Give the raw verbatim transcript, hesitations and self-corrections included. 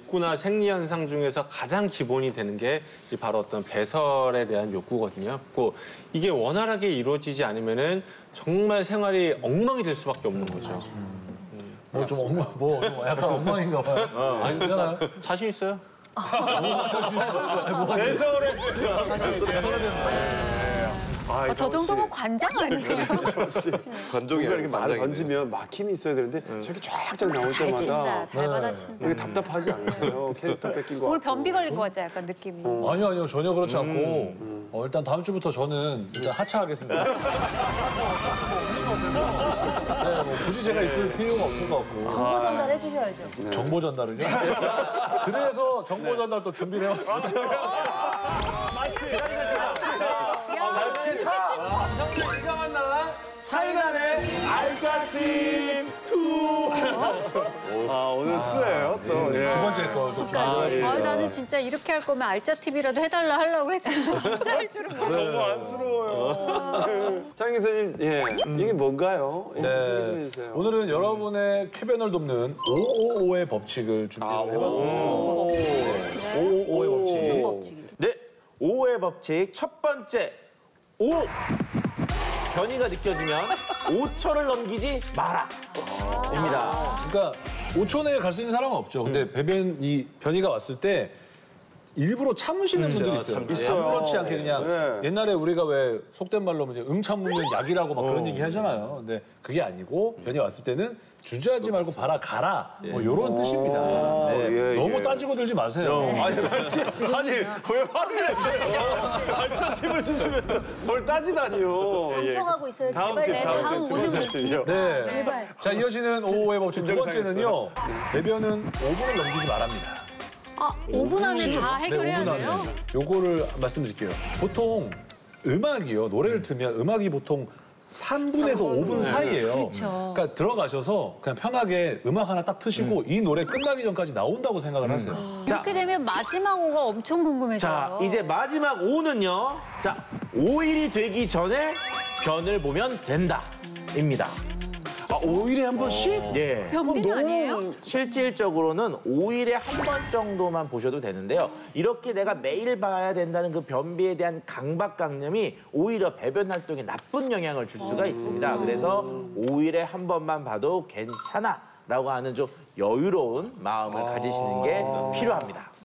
욕구나 생리 현상 중에서 가장 기본이 되는 게 바로 어떤 배설에 대한 욕구거든요. 그 이게 원활하게 이루어지지 않으면은 정말 생활이 엉망이 될 수밖에 없는 거죠. 뭐 좀 엉망, 뭐 약간 엉망인가 봐요. 어. 아니잖아요. 자신 있어요? 배설에 배설에 대해서. 아, 어, 저 정도면 관장 아니에요? 관종이 이렇게 말을 던지면 막힘이 있어야 되는데 저렇게 쫙쫙 나올 잘 친다, 때마다 잘 받아친다. 이게 답답하지 않으세요? 캐릭터 뺏긴 거 오늘 같고. 변비 걸릴 것 같죠, 약간 느낌이. 아니요, 아니요. 전혀 그렇지 않고 어, 일단 다음 주부터 저는 일단 하차하겠습니다. 네, 뭐 굳이 제가 있을 필요가 없을 것 같고. 정보 전달해 주셔야죠. 네. 정보 전달을요? 그래서 정보 전달 또 준비를 해왔습니다. 성격 기가 만나 차이나네 알짜팀 투. 아, 오늘 투예요 또. 예. 두 번째 거또 준비해왔습니다. 아, 나는 진짜 이렇게 할 거면 알짜 티비라도 해달라 하려고 했어요. 진짜 할 줄은 몰랐어요. 너무 안쓰러워요. 장 기사님, 예, 이게 뭔가요? 예, 네. 좀 좀 해주세요. 오늘은 여러분의 쾌변을 돕는 오오오의 법칙을 준비를 해봤습니다. 오오오의 법칙. 무슨 법칙이죠? 네, 오의 법칙 첫 번째 오. 변이가 느껴지면 오 초를 넘기지 마라. 입니다. 그러니까 오 초 내에 갈 수 있는 사람은 없죠. 근데 배변 이 변이가 왔을 때 일부러 참으시는 분들이 있어요. 있어요. 아무렇지 않게 그냥 네. 옛날에 옛날에 우리가 왜 속된 말로 이제 음 참으면 약이라고 막 그런 얘기 하잖아요. 근데 그게 아니고 변이 왔을 때는 주저하지 말고 봐라 가라 뭐 이런 뜻입니다. 네. 예, 너무 예. 따지고 들지 마세요. 아니, 아니, 왜 화를 내세요? 알차팀을 쓰시면 뭘 따지다니요. 경청하고 있어요. 다음 제발 팀, 내 다음 다음 팀, 두 오는 번째 팀이요. 네. 제발. 자 이어지는 오오의 법칙 두 번째는요. 배변은 오 분을 넘기지 말합니다. 아, 오 분 안에 다 해결해야 네, 오 분 돼요? 안에. 요거를 말씀드릴게요. 보통 음악이요. 노래를 틀면 음악이 보통 삼 분에서 오 분 사이예요. 그렇죠. 그러니까 들어가셔서 그냥 편하게 음악 하나 딱 트시고 이 노래 끝나기 전까지 나온다고 생각을 하세요. 이렇게 되면 마지막 오가 엄청 궁금해져요. 자, 이제 마지막 오는요. 자, 오 일이 되기 전에 변을 보면 된다. 입니다. 아, 오 일에 한 번씩? 예. 변비 아니에요? 실질적으로는 오 일에 한 번 정도만 보셔도 되는데요. 이렇게 내가 매일 봐야 된다는 그 변비에 대한 강박관념이 오히려 배변 활동에 나쁜 영향을 줄 수가 있습니다. 그래서 오 일에 한 번만 봐도 괜찮아 라고 하는 좀 여유로운 마음을 가지시는 게 필요합니다.